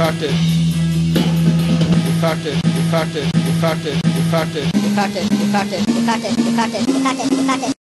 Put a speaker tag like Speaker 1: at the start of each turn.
Speaker 1: cocked it. You cocked it. You cocked it. You cocked it. You cocked it.
Speaker 2: You cocked it. You cocked it. You cocked it. You cocked it. You cocked it. You cocked it.